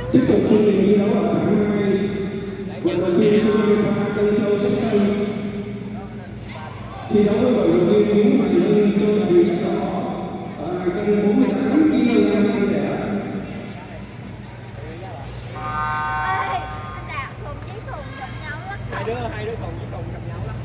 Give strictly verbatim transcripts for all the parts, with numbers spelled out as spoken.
Tiếp tục chương trình thi đấu ở tháng hai, vận động viên Trung Nguyên Pha Tân Châu chấp xanh thi đấu với vận động viên Nguyễn Mạnh Hưng cho thủy đất đỏ cân bốn mươi tám ki lô gam nam trẻ. Hai đứa hai đứa cùng với cùng gặp nhau lắm.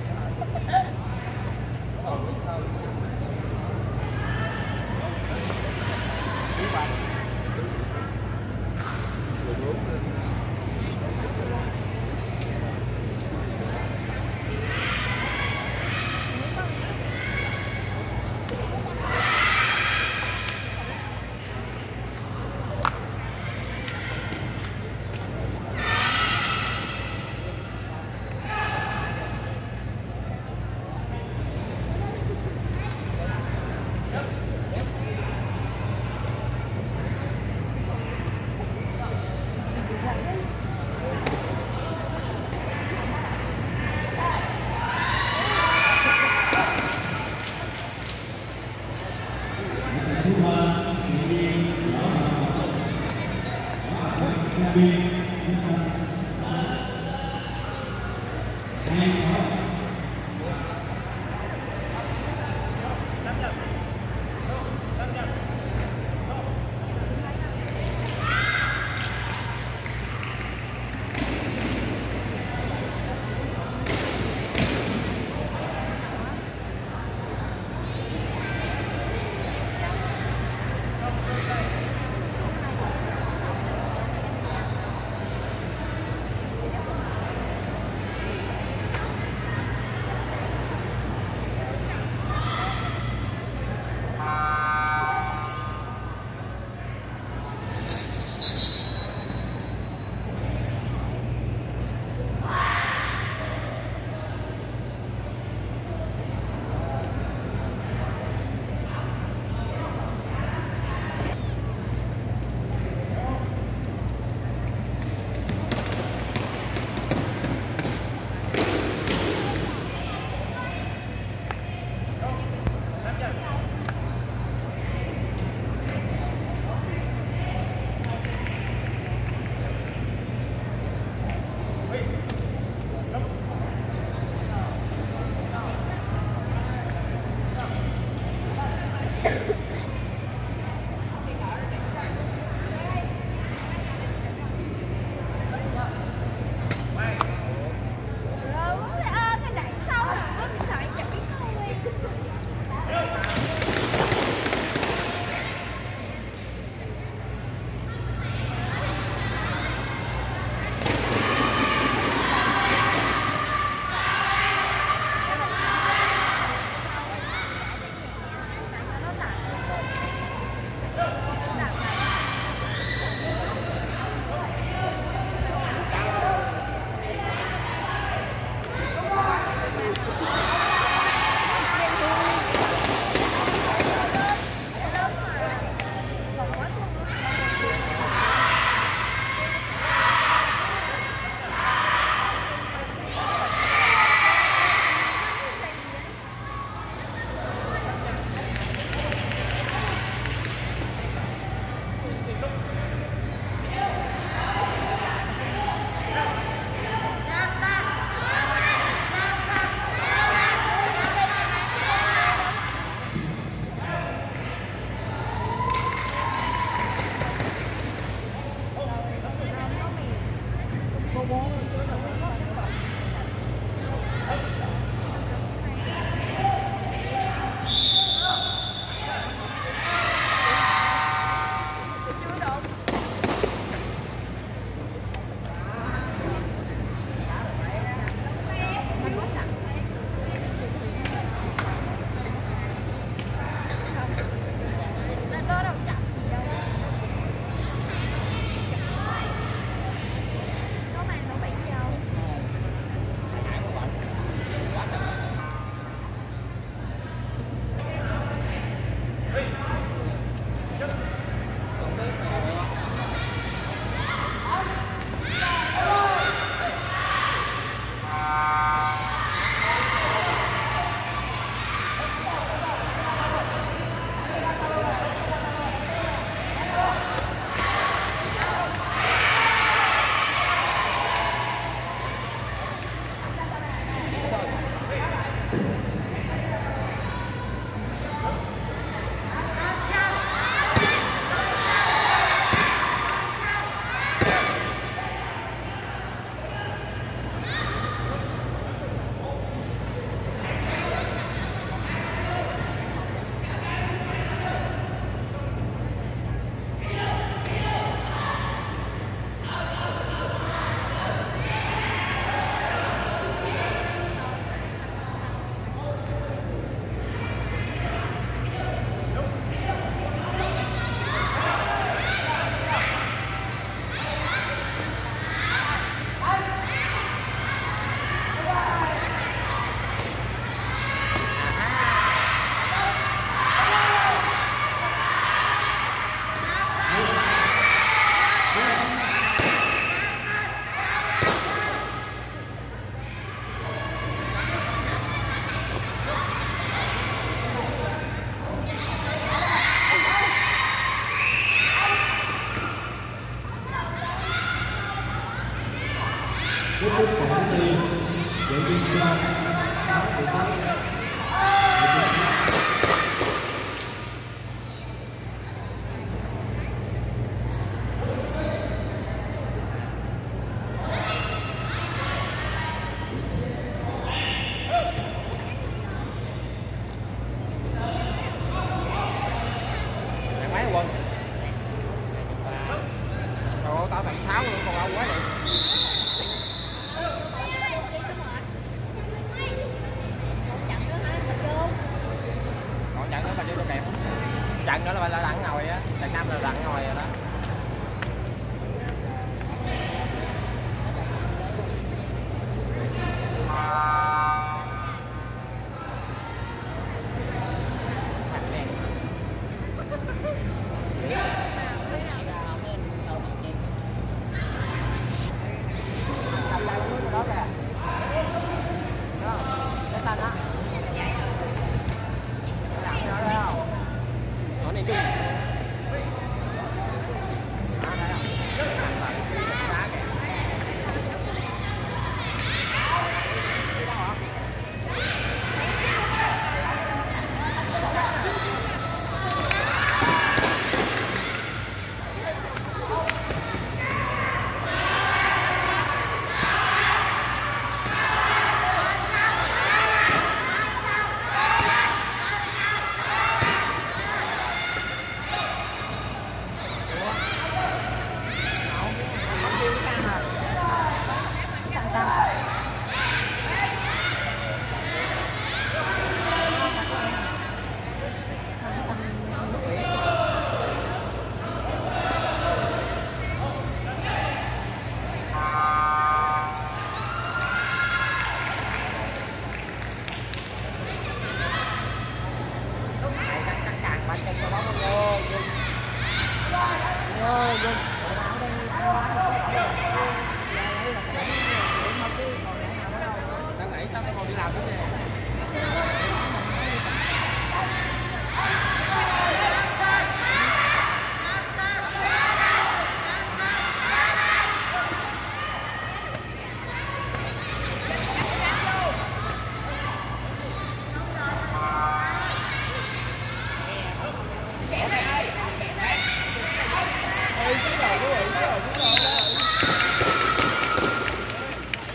Kết thúc vòng thứ tư, đội viên John đội Pháp. Mấy quần rồi tao thành sáu luôn còn lâu quá rồi. Còn trận nữa bà chưa được đẹp. Trận nữa là bà là đặng ngồi á, trận năm là đặng ngồi rồi đó.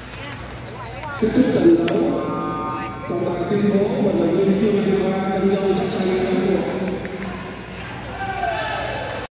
Kết thúc trận đấu, trọng tài tuyên bố vận động viên Trương Thị Hoa Tân Châu